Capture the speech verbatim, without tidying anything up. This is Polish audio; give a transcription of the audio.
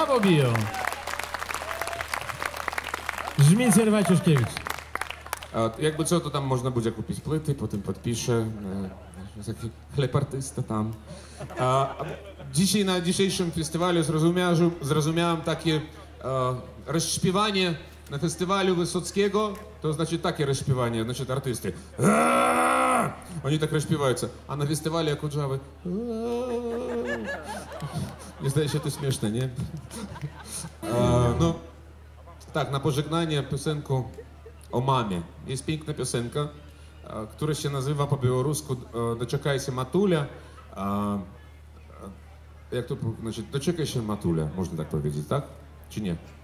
Brawo, biją. Żmicier Wajciuszkiewicz. A, jakby co, to tam można będzie kupić płyty, potem podpiszę. E, taki chleb artysta tam. A, a dzisiaj na dzisiejszym festiwalu zrozumiałem, zrozumiałem takie e, rozśpiewanie na festiwalu Wysockiego, to znaczy takie rozśpiewanie, znaczy artysty. Aaaa! Oni tak rozśpiewаются, a na festiwalu jak Kudżawy. Nie zdaje się to śmieszne, nie? A, no, tak, na pożegnanie piosenku o mamie. Jest piękna piosenka, która się nazywa po białorusku "Doczekaj się Matulia". Jak to znaczy, doczekaj się Matulia, można tak powiedzieć, tak? Czy nie?